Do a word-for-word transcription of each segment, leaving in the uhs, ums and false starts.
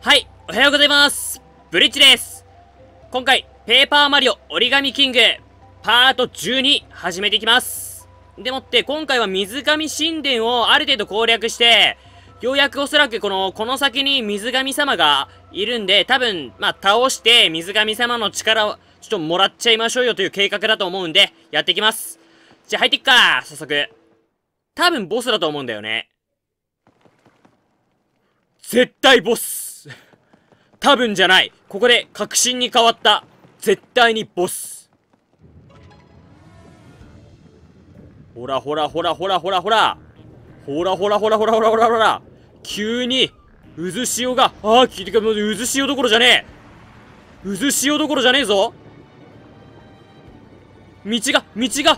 はい、おはようございます。ブリッジです。今回、ペーパーマリオ折り紙キング、パートじゅうに始めていきます。でもって、今回は水神神殿をある程度攻略して、ようやくおそらくこの、この先に水神様がいるんで、多分、まあ、倒して水神様の力を、ちょっともらっちゃいましょうよという計画だと思うんで、やっていきます。じゃあ入っていくか、早速。多分ボスだと思うんだよね。絶対ボス多分じゃない。ここで確信に変わった。絶対にボス。ほらほらほらほらほらほら。ほらほらほらほらほらほらほら。急に、渦潮が、ああ、聞いてか、渦潮どころじゃねえ。渦潮どころじゃねえぞ。道が、道が。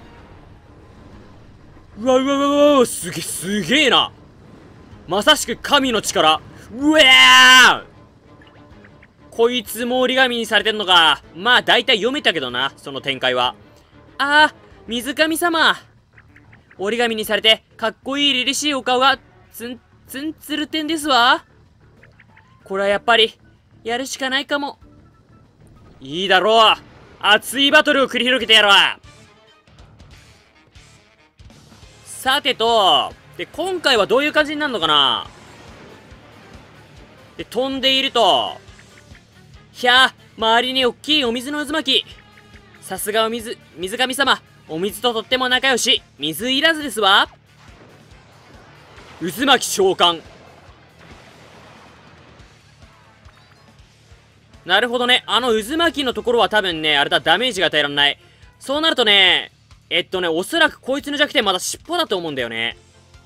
うわうわうわうわ、すげえ、すげえな。まさしく神の力。うわーこいつも折り紙にされてんのか。まあ、だいたい読めたけどな、その展開は。ああ、水神様。折り紙にされて、かっこいい凛々しいお顔が、ツン、ツンツルテンですわ。これはやっぱり、やるしかないかも。いいだろう。熱いバトルを繰り広げてやろう。さてと、で、今回はどういう感じになるのかな。で、飛んでいると、ひゃー、周りにおっきいお水の渦巻き。さすがお水、水神様。お水ととっても仲良し。水いらずですわ。渦巻き召喚。なるほどね。あの渦巻きのところは多分ね、あれだ、ダメージが与えられない。そうなるとね、えっとね、おそらくこいつの弱点まだ尻尾だと思うんだよね。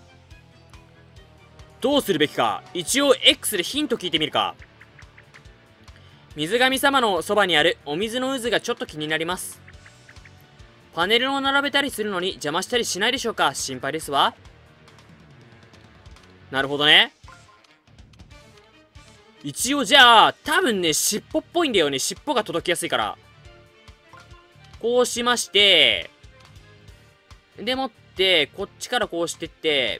どうするべきか。一応 X でヒント聞いてみるか。水神様のそばにあるお水の渦がちょっと気になります。パネルを並べたりするのに邪魔したりしないでしょうか。心配ですわ。なるほどね。一応じゃあ、多分ね、尻尾っぽいんだよね。尻尾が届きやすいから。こうしまして、でもって、こっちからこうしてって、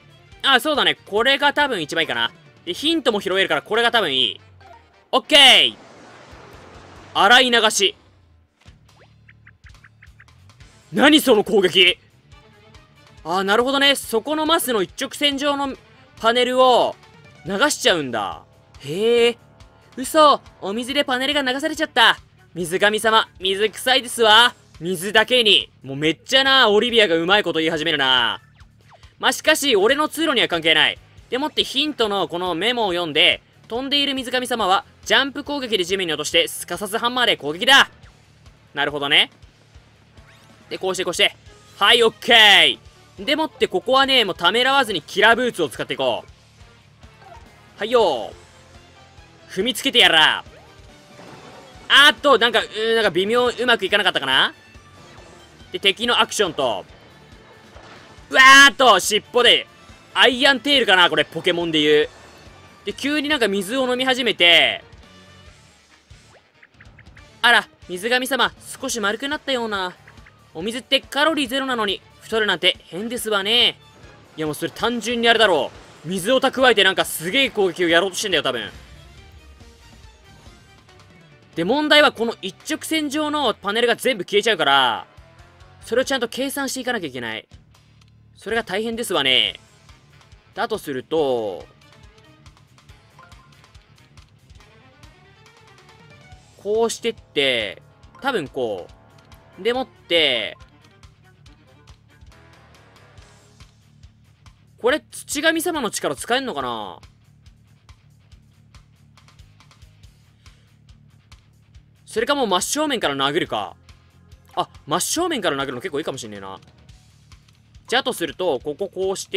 あ、そうだね。これが多分一番いいかな。で、ヒントも拾えるからこれが多分いい。オッケー洗い流し。何その攻撃。ああ、なるほどね。そこのマスの一直線上のパネルを流しちゃうんだ。へえ。嘘。お水でパネルが流されちゃった。水神様、水臭いですわ。水だけに。もうめっちゃな、オリビアがうまいこと言い始めるな。まあ、しかし、俺の通路には関係ない。でもってヒントのこのメモを読んで、飛んでいる水神様は、ジャンプ攻撃で地面に落として、すかさずハンマーで攻撃だ。なるほどね。で、こうしてこうして。はい、オッケー。でもって、ここはね、もうためらわずにキラーブーツを使っていこう。はいよー。踏みつけてやら。あーっと、なんか、うーん、なんか微妙、うまくいかなかったかな。で、敵のアクションと、うわーっと、尻尾で、アイアンテールかな、これ、ポケモンで言う。で、急になんか水を飲み始めて、あら、水神様、少し丸くなったような。お水ってカロリーゼロなのに、太るなんて変ですわね。いやもうそれ単純にあれだろう。水を蓄えてなんかすげえ攻撃をやろうとしてんだよ、多分。で、問題はこの一直線上のパネルが全部消えちゃうから、それをちゃんと計算していかなきゃいけない。それが大変ですわね。だとすると、こうしてって、多分こう。でもって、これ土神様の力使えんのかな。それかもう真正面から殴るか。あ、真正面から殴るの結構いいかもしんねえな。じゃあとすると、こここうして、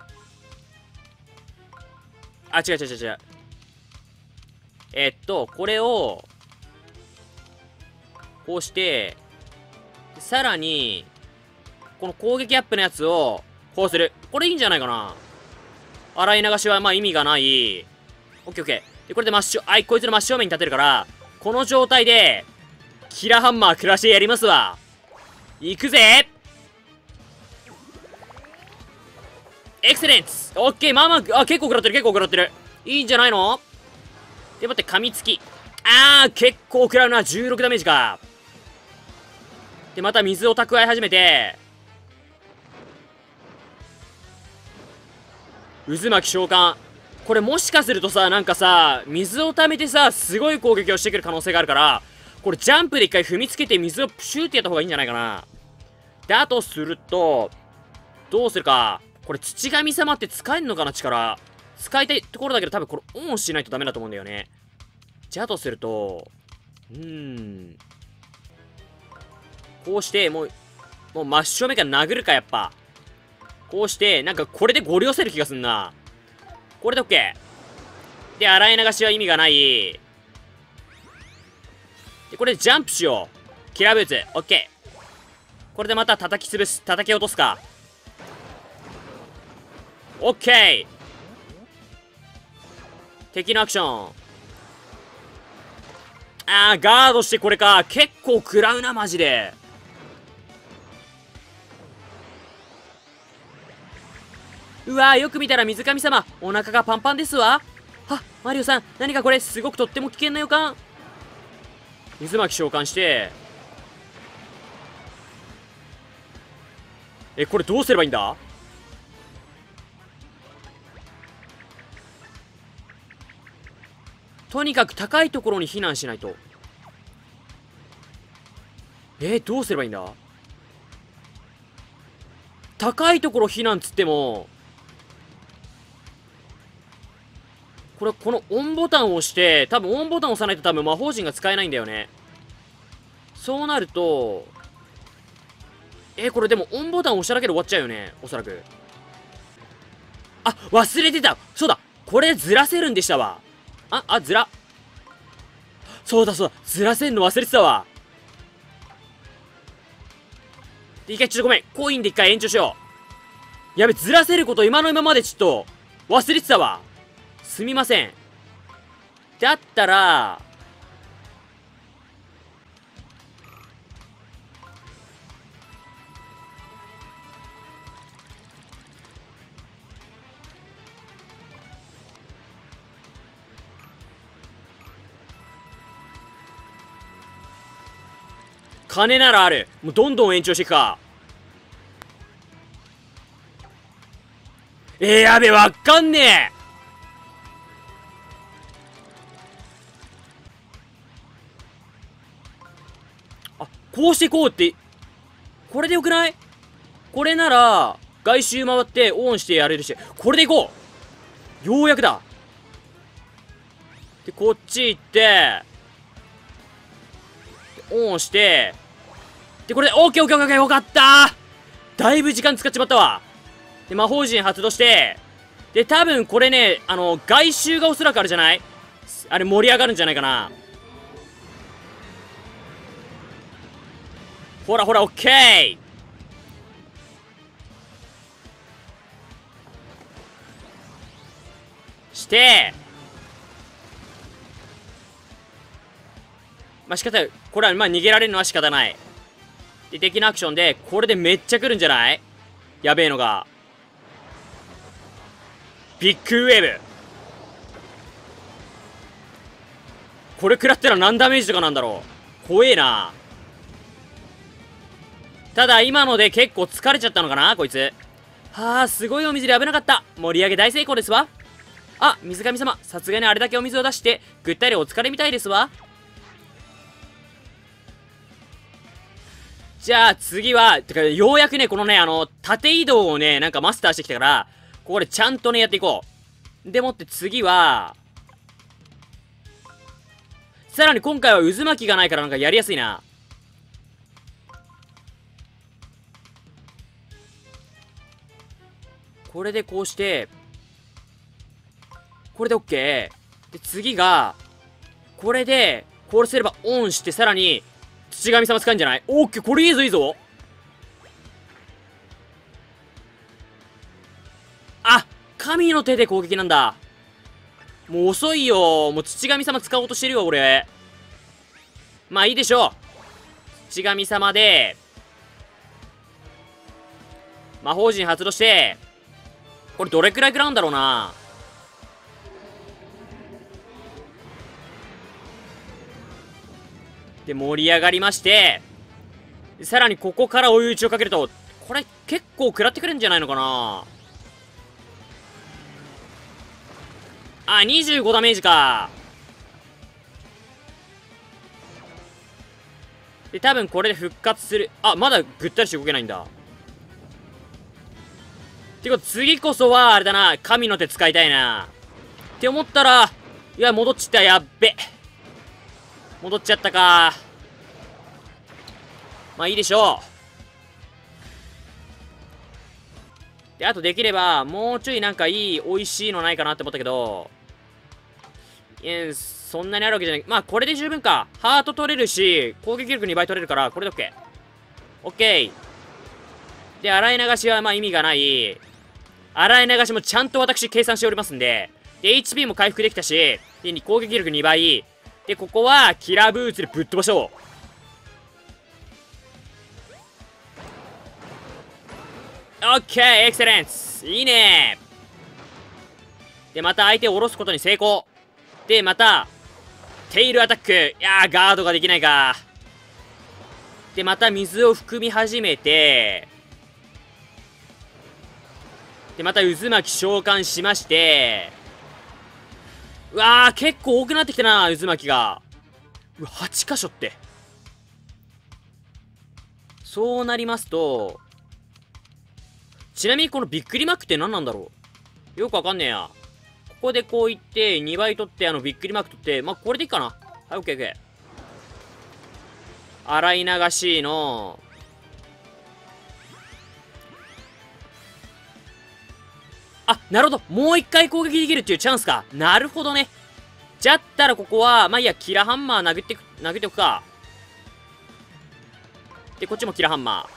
あ、違う違う違う違う。えっと、これを、こうして、さらに、この攻撃アップのやつを、こうする。これいいんじゃないかな。洗い流しはまあ意味がない。オッケーオッケー。で、これで真っ正、あい、こいつの真正面に立てるから、この状態で、キラハンマー暮らしてやりますわ。行くぜ。エクセレンツ。オッケー、まあまあ、あ、結構食らってる、結構食らってる。いいんじゃないの。 でもって噛みつき。あー、結構食らうな。じゅうろくダメージか。で、また水を蓄え始めて、渦巻き召喚。これもしかするとさ、なんかさ、水を溜めてさ、すごい攻撃をしてくる可能性があるから、これジャンプで一回踏みつけて水をプシューってやった方がいいんじゃないかな。だとすると、どうするか。これ土神様って使えんのかな、力。使いたいところだけど多分これオンしないとダメだと思うんだよね。じゃあとすると、うーん。こうして、もう、もう真正面から殴るか、やっぱ。こうして、なんかこれでゴリ押せる気がすんな。これで OK。で、洗い流しは意味がない。で、これでジャンプしよう。キラーブーツ。OK。これでまた叩き潰す。叩き落とすか。OK。敵のアクション。あー、ガードしてこれか。結構食らうな、マジで。うわー、よく見たら水神様、お腹がパンパンですわ。は、マリオさん、何かこれ、すごくとっても危険な予感。渦巻き召喚して。え、これどうすればいいんだ？とにかく高いところに避難しないと。えー、どうすればいいんだ？高いところ避難つっても、これ、このオンボタンを押して、多分オンボタンを押さないと多分魔法陣が使えないんだよね。そうなると、えー、これでもオンボタンを押しただけで終わっちゃうよね。おそらく。あ、忘れてた。そうだ。これずらせるんでしたわ。あ、あ、ずら。そうだそうだ。ずらせんの忘れてたわ。で、一回ちょっとごめん。コインで一回延長しよう。やべ、ずらせること今の今までちょっと忘れてたわ。すみません。だったら、金ならある。もうどんどん延長していくか。えー、やべ、わかんねえ。あ、こうしてこうって、これでよくない？これなら、外周回ってオンしてやれるし、これでいこう。ようやくだ。で、こっち行って、オンして、で、これで、オッケーオッケーオッケー、よかったー。だいぶ時間使っちまったわ。で、魔法陣発動して、で、多分これね、あの、外周がおそらくあるじゃない？あれ盛り上がるんじゃないかな。ほらほら、オッケー。して、まあ、仕方ない。これは、まあ、逃げられるのは仕方ない。で、敵のアクションで、これでめっちゃ来るんじゃない？やべえのが。ビッグウェーブ。これ食らったら何ダメージとかなんだろう。怖えな。ただ、今ので結構疲れちゃったのかなこいつ。はあ、すごいお水で危なかった。盛り上げ大成功ですわ。あ、水神様。さすがにあれだけお水を出して、ぐったりお疲れみたいですわ。じゃあ次は、てか、ようやくね、このね、あの、縦移動をね、なんかマスターしてきたから、ここでちゃんとね、やっていこう。でもって次は、さらに今回は渦巻きがないからなんかやりやすいな。これでこうして、これで OK。で、次が、これで、こうすればオンして、さらに、土神様使うんじゃない？オッケー、これいいぞいいぞ。あ、神の手で攻撃なんだ。もう遅いよ。もう土神様使おうとしてるよ、俺。まあいいでしょう。土神様で、魔法陣発動して、これどれくらい食らうんだろうな。 で、盛り上がりまして、さらにここから追い打ちをかけると、これ結構食らってくるんじゃないのかな。あ、にじゅうごダメージか。で、多分これで復活する。あ、まだぐったりして動けないんだ。てか、次こそは、あれだな、神の手使いたいな。って思ったら、いや、戻っちった、やっべ。戻っちゃったか。まあいいでしょう。で、あとできれば、もうちょいなんかいい、美味しいのないかなって思ったけど、いや、そんなにあるわけじゃない。まあ、これで十分か。ハート取れるし、攻撃力にばい取れるから、これで OK。OK。で、洗い流しはまあ意味がない。洗い流しもちゃんと私計算しておりますんで、で、エイチピー も回復できたし、で、攻撃力にばい。で、ここは、キラーブーツでぶっ飛ばしょう。オッケー、エクセレンス。いいね。で、また相手を下ろすことに成功。で、また、テイルアタック。いやー、ガードができないか。で、また水を含み始めて、で、また渦巻き召喚しまして、うわー、結構多くなってきたな、渦巻きが。うわ、はち箇所って。そうなりますと、ちなみにこのびっくりマークって何なんだろう。よくわかんねえや。ここでこういって、にばい取って、あの、びっくりマーク取って、まあ、これでいいかな。はい、オッケーオッケー。洗い流しの、あ、なるほど。もう一回攻撃できるっていうチャンスか。なるほどね。じゃったらここは、まあいいや、キラハンマー殴ってく、殴っておくか。で、こっちもキラハンマ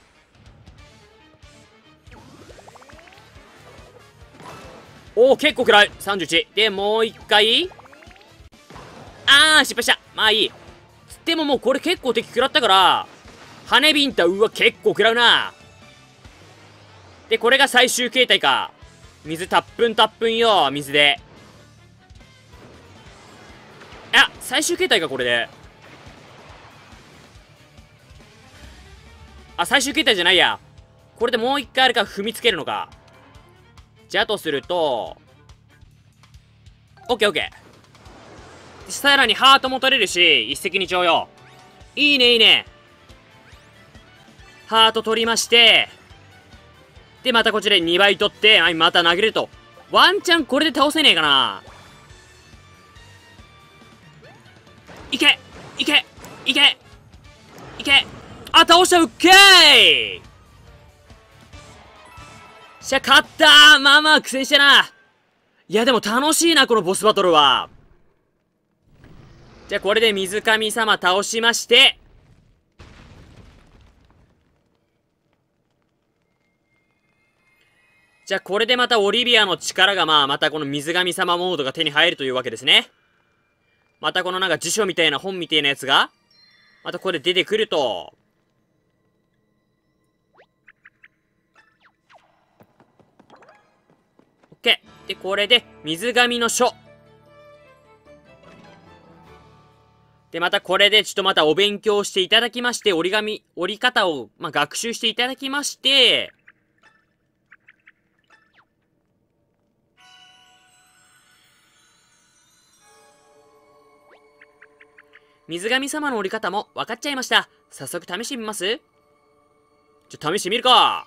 ー。おお、結構食らう。さんじゅういち。で、もう一回。あー、失敗した。まあいい。でももうこれ結構敵食らったから、羽ビンタ、うわ、結構食らうな。で、これが最終形態か。水たっぷんたっぷんよ、水で。あ、最終形態か、これで。あ、最終形態じゃないや。これでもう一回あれか、踏みつけるのか。じゃとすると、オッケーオッケー。さらにハートも取れるし、一石二鳥よ。いいね、いいね。ハート取りまして、で、またこちらでにばい取って、はい、また投げると。ワンチャンこれで倒せねえかな。いけいけいけいけあ、倒した、うっけー。しゃ、勝ったー。まあまあ苦戦したな。いや、でも楽しいな、このボスバトルは。じゃあ、これで水神様倒しまして、じゃあ、これでまたオリビアの力がまあ、またこの水神様モードが手に入るというわけですね。またこのなんか辞書みたいな本みたいなやつが、またここで出てくると。オッケー。で、これで水神の書。で、またこれでちょっとまたお勉強していただきまして、折り紙、折り方を、まあ、学習していただきまして、水神様の折り方も分かっちゃいました。早速試してみます？じゃ、試してみるか。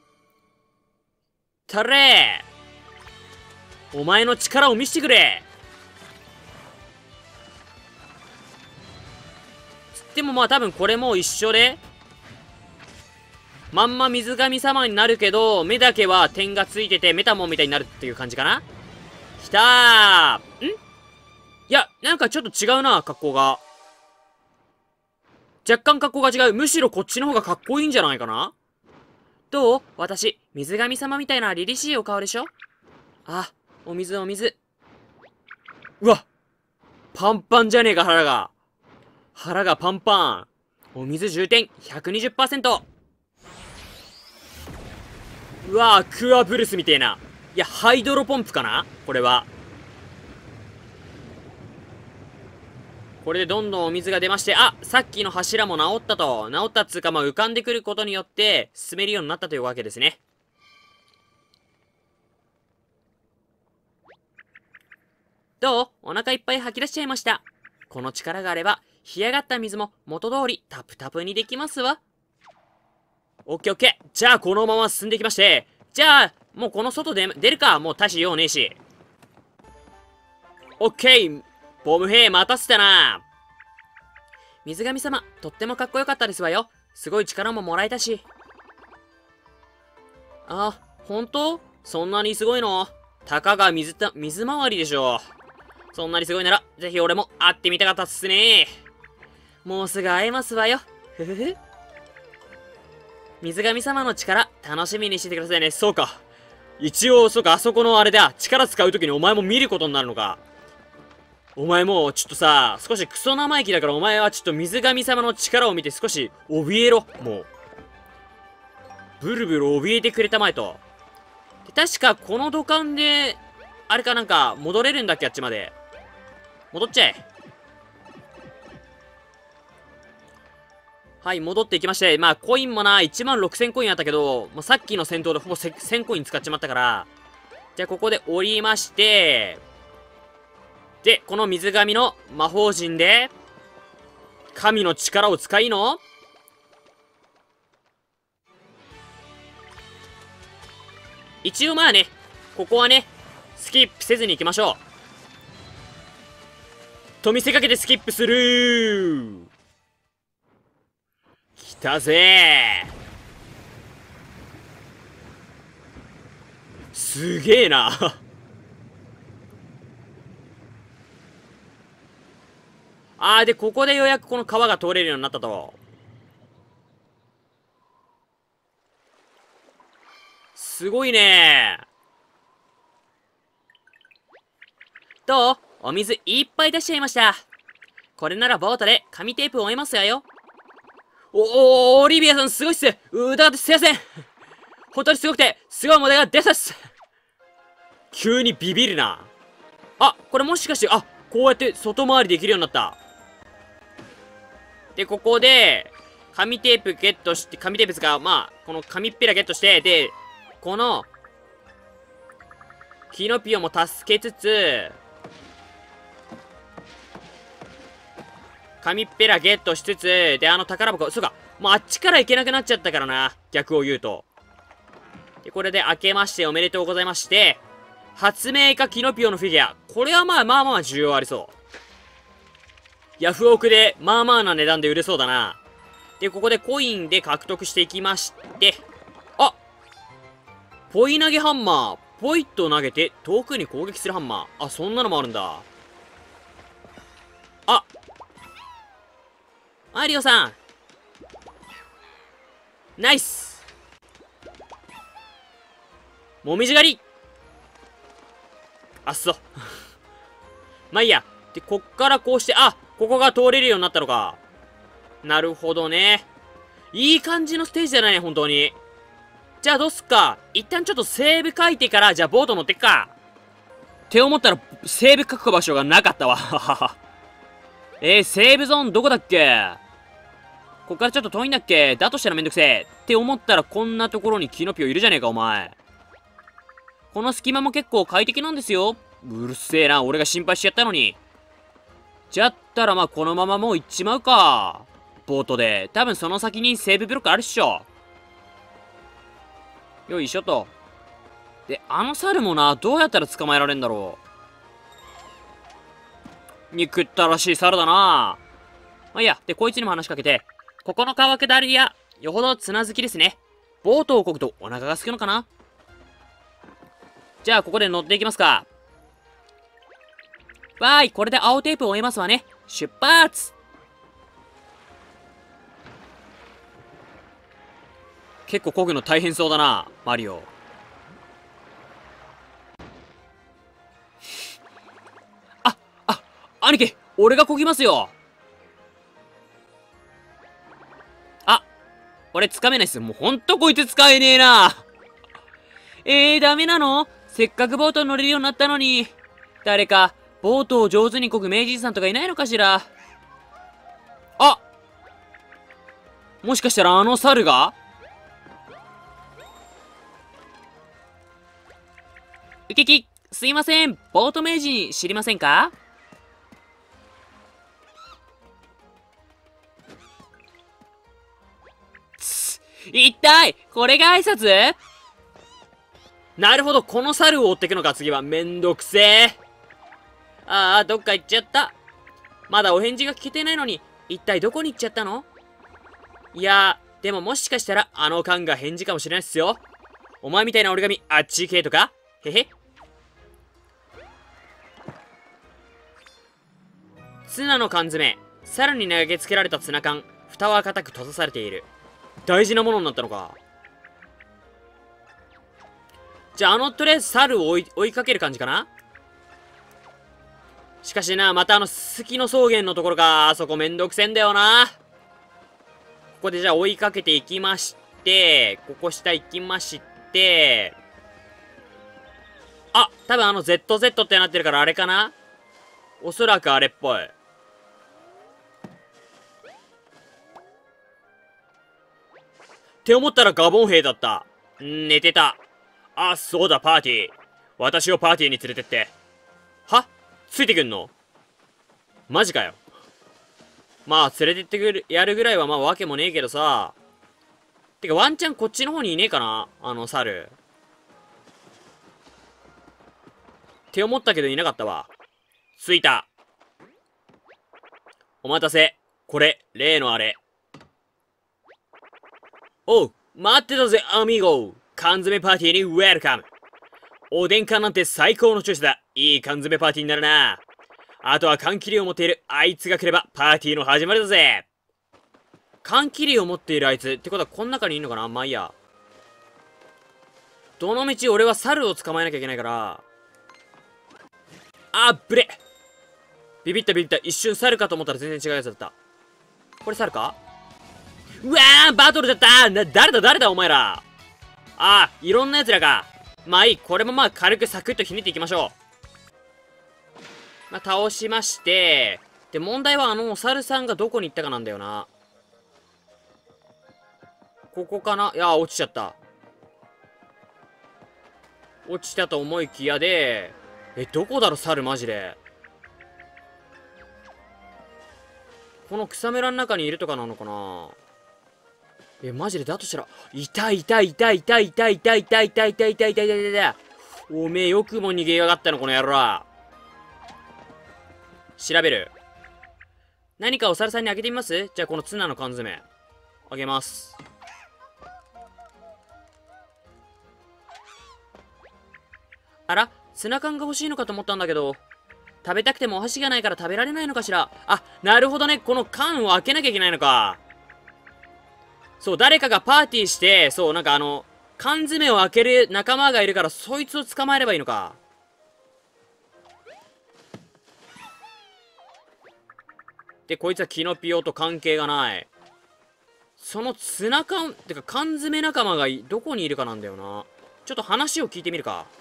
たれー、お前の力を見せてくれ。でもまあ多分これも一緒で、まんま水神様になるけど、目だけは点がついててメタモンみたいになるっていう感じかな。きたー。ん？いや、なんかちょっと違うな、格好が。若干格好が違う。むしろこっちの方がかっこいいんじゃないかな。どう？私、水神様みたいな凛々しいお顔でしょ？あ、お水お水。うわ！パンパンじゃねえか、腹が。腹がパンパン。お水充填 ひゃくにじゅっパーセント。うわぁ、クアブルスみてえな。いや、ハイドロポンプかなこれは。 これでどんどんお水が出まして、あ、さっきの柱も治ったと。治ったっつうか、まあ、浮かんでくることによって、進めるようになったというわけですね。どう？お腹いっぱい吐き出しちゃいました。この力があれば、干上がった水も元通りタプタプにできますわ。オッケーオッケー。じゃあ、このまま進んでいきまして、じゃあ、もうこの外で出るか。もう大し用ねえし。オッケー。ボム兵待たせたな。水神様、とってもかっこよかったですわよ。すごい力ももらえたし。あ、本当？そんなにすごいの？たかが水た、水回りでしょ。そんなにすごいなら、ぜひ俺も会ってみたかったっすね。もうすぐ会えますわよ。ふふふ。水神様の力、楽しみにしててくださいね。そうか。一応、そうか、あそこのあれだ。力使うときにお前も見ることになるのか。お前もう、ちょっとさ、少しクソ生意気だからお前はちょっと水神様の力を見て少し怯えろ。もう。ブルブル怯えてくれたまえと。で、確かこの土管で、あれかなんか、戻れるんだっけあっちまで。戻っちゃえ。はい、戻っていきまして、まあ、コインもな、いちまんろくせんコインあったけど、まあ、さっきの戦闘でほぼせんコイン使っちまったから、じゃあここで降りまして、で、この水神の魔法陣で、神の力を使いの、一応まあね、ここはね、スキップせずに行きましょう。と見せかけてスキップするー。来たぜー。すげえな。あー、で、ここでようやくこの川が通れるようになったと。すごいねー。どう？お水いっぱい出しちゃいました。これならボートで紙テープを追いますわよ。お、お、オリビアさんすごいっす。うだってすいません。本当にすごくて、すごいモデルが出たっす。急にビビるな。あ、これもしかして、あ、こうやって外回りできるようになった。で、ここで、紙テープゲットして、紙テープ使う、まあ、この紙っぺらゲットして、で、この、キノピオも助けつつ、紙っぺらゲットしつつ、で、あの宝箱、そうか、もうあっちから行けなくなっちゃったからな。逆を言うと。で、これで明けましておめでとうございまして、発明家キノピオのフィギュア。これはまあまあまあ需要ありそう。ヤフオクでまあまあな値段で売れそうだな。で、ここでコインで獲得していきまして、あ、ポイ投げハンマー。ポイッと投げて遠くに攻撃するハンマー。あ、そんなのもあるんだ。あ、マリオさん。ナイス。もみじ狩り。あっそ。まあいいや。で、こっからこうして、あ、ここが通れるようになったのか。なるほどね。いい感じのステージじゃないね、本当に。じゃあどうすっか。一旦ちょっとセーブ書いてから、じゃあボート乗ってっか。って思ったら、セーブ書く場所がなかったわ。えー、セーブゾーンどこだっけ？こっからちょっと遠いんだっけ？だとしたらめんどくせえ。って思ったらこんなところにキノピオいるじゃねえか、お前。この隙間も結構快適なんですよ。うるせえな、俺が心配しちゃったのに。じゃったらまあこのままもう行っちまうか。ボートで。多分その先にセーブブロックあるっしょ。よいしょと。で、あの猿もな、どうやったら捕まえられんだろう。憎ったらしい猿だな。まあいいや。で、こいつにも話しかけて、ここの川下りや、よほど綱好きですね。ボートを漕ぐとお腹が空くのかな？じゃあ、ここで乗っていきますか。わーい、これで青テープを終えますわね。出発！結構漕ぐの大変そうだな、マリオ。あ、あ、兄貴、俺が漕ぎますよ。あ、俺掴めないっす。もうほんとこいつ使えねえな。えー、ダメなの？せっかくボートに乗れるようになったのに。誰か、ボートを上手に漕ぐ名人さんとかいないのかしら。 あ、もしかしたらあの猿が？ウキキ、すいません。ボート名人知りませんか？つ、一体、これが挨拶？なるほど、この猿を追ってくのか、次は。めんどくせえ。ああ、どっか行っちゃった。まだお返事が聞けてないのに、一体どこに行っちゃったの？いやー、でももしかしたら、あの缶が返事かもしれないっすよ。お前みたいな折り紙、あっち行けとか？へへ。ツナの缶詰。さらに投げつけられたツナ缶。蓋は固く閉ざされている。大事なものになったのか。じゃあ、あの、とりあえず猿を追い、追いかける感じかな？しかしな、またあの、すすきの草原のところか。あそこめんどくせんだよな。ここでじゃあ追いかけていきまして、ここ下行きまして、あ、多分あの ゼットゼット ってなってるからあれかな？おそらくあれっぽい。って思ったらガボン兵だった。ん、寝てた。あ、そうだ、パーティー。私をパーティーに連れてって。は？ついてくんの？マジかよ。まあ、連れてってくる、やるぐらいはまあわけもねえけどさ。てか、ワンチャンこっちの方にいねえかな？あの、猿。って思ったけどいなかったわ。着いた。お待たせ。これ、例のあれ。おう、待ってたぜ、アミーゴ。缶詰パーティーにウェルカム。おでん缶なんて最高のチョイスだ。いい缶詰パーティーになるな。あとは缶切りを持っているあいつが来ればパーティーの始まりだぜ。缶切りを持っているあいつってことはこの中にいるのかな？まあいいや。どのみち俺は猿を捕まえなきゃいけないから。あっぶれ。ビビったビビった。一瞬猿かと思ったら全然違うやつだった。これ猿か？うわー、バトルだった。な、誰だ誰だお前ら。ああ、いろんな奴らか。まあいい。これもまあ軽くサクッとひねっていきましょう。まあ、倒しまして、で、問題はあのお猿さんがどこに行ったかなんだよな。ここかな？いや、落ちちゃった。落ちたと思いきやで、え、どこだろ、猿マジで。この草むらの中にいるとかなのかな？え、マジでだとしたら、いたいたいたいたいたいたいたいたいたいたいたいたいたい。おめえよくも逃げやがったの、この野郎。調べる。何かお猿さんにあげてみます？じゃあこのツナの缶詰。あげます。あら、ツナ缶が欲しいのかと思ったんだけど。食べたくてもお箸がないから食べられないのかしら。あ、なるほどね。この缶を開けなきゃいけないのか。そう、誰かがパーティーして、そう、なんかあの、缶詰を開ける仲間がいるから、そいつを捕まえればいいのか。で、こいつはキノピオと関係がない。そのツナ缶、てか缶詰仲間がいどこにいるかなんだよな。ちょっと話を聞いてみるか。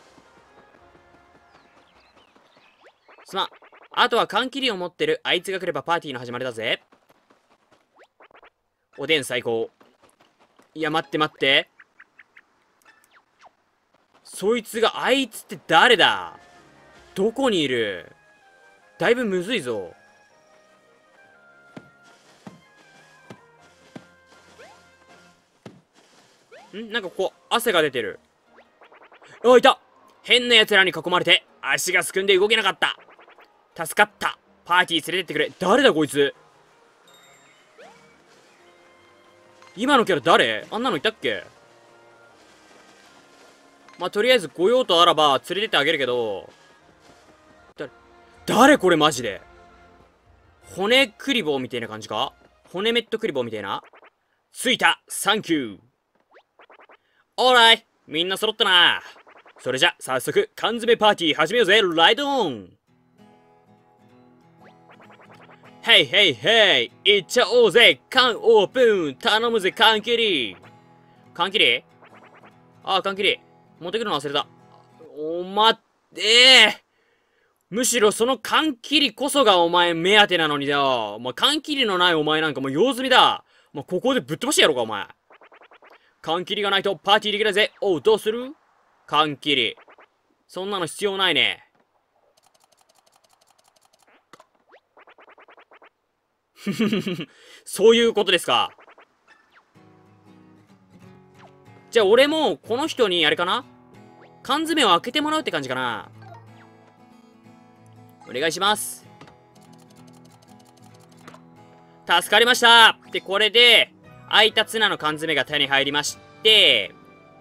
すまん。あとは缶切りを持ってるあいつが来ればパーティーの始まりだぜ。おでん最高。いや、待って待って。そいつが、あいつって誰だ？どこにいる？だいぶむずいぞ。ん？なんかここ、汗が出てる。あ、いた！変な奴らに囲まれて、足がすくんで動けなかった。助かった。パーティー連れてってくれ。誰だこいつ。今のキャラ誰？あんなのいたっけ？まあ、とりあえず来ようとあらば連れてってあげるけど。誰？誰これマジで。骨クリボーみたいな感じか？骨メットクリボーみたいな。着いた！サンキュー！オーライ！みんな揃ったな。それじゃ、早速、缶詰パーティー始めようぜ。ライドオン！ヘイヘイヘイ！いっちゃおうぜ！缶オープン！頼むぜ、缶切り！缶切り？ああ、缶切り。持ってくるの忘れた。お、待ってー！ むしろその缶切りこそがお前目当てなのにだよ。お前缶切りのないお前なんかもう用済みだ。もうここでぶっ飛ばしてやろうか、お前。缶切りがないとパーティーできないぜ。おう、どうする？缶切り。そんなの必要ないね。そういうことですか。じゃあ俺もこの人にあれかな、缶詰を開けてもらうって感じかな。お願いします。助かりました。で、これで空いたツナの缶詰が手に入りまして、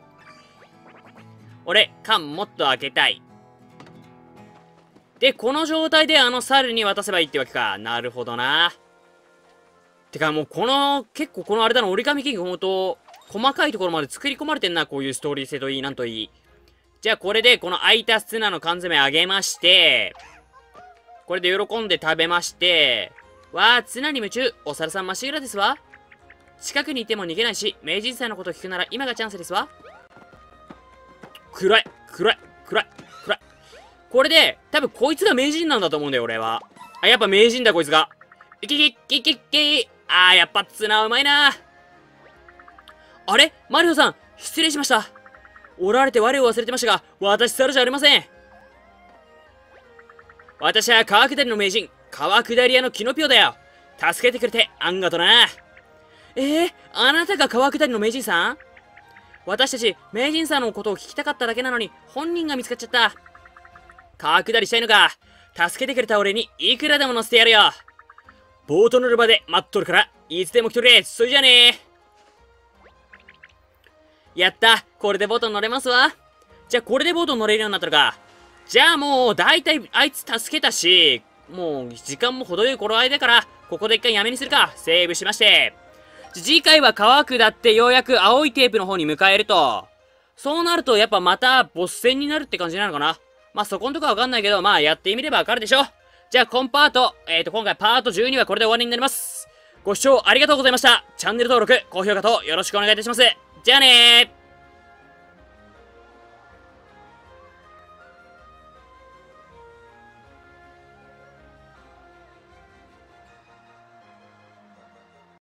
俺缶もっと開けたい。で、この状態であの猿に渡せばいいってわけか。なるほどな。てかもうこの、結構このあれだな、折り紙キングほんと、細かいところまで作り込まれてんな、こういうストーリー性といい、なんといい。じゃあこれで、この空いたツナの缶詰あげまして、これで喜んで食べまして、わー、ツナに夢中、お猿さんまっしぐらですわ。近くにいても逃げないし、名人さんのこと聞くなら今がチャンスですわ。暗い、暗い、暗い、暗い。これで、多分こいつが名人なんだと思うんだよ、俺は。あ、やっぱ名人だ、こいつが。いけいけいけいけいけ。あー、やっぱツナうまいな。あれマリオさん、失礼しました。おられて我を忘れてましたが、私猿じゃありません。私は川下りの名人、川下り屋のキノピオだよ。助けてくれてあんがとな。えー、あなたが川下りの名人さん？私たち、名人さんのことを聞きたかっただけなのに、本人が見つかっちゃった。川下りしたいのか。助けてくれた俺にいくらでも乗せてやるよ。ボート乗る場で待っとるから、いつでも来とれ。それじゃねー。やった。これでボート乗れますわ。じゃあこれでボート乗れるようになったのか。じゃあもう、だいたいあいつ助けたし、もう時間も程よい頃合いだから、ここで一回やめにするか。セーブしまして。次回は川下ってようやく青いテープの方に迎えると。そうなるとやっぱまたボス戦になるって感じなのかな。まあそこんとこはわかんないけど、まあやってみればわかるでしょ。じゃあ今パート、えっと今回パートじゅうにはこれで終わりになります。ご視聴ありがとうございました。チャンネル登録、高評価とよろしくお願いいたします。じゃあねー。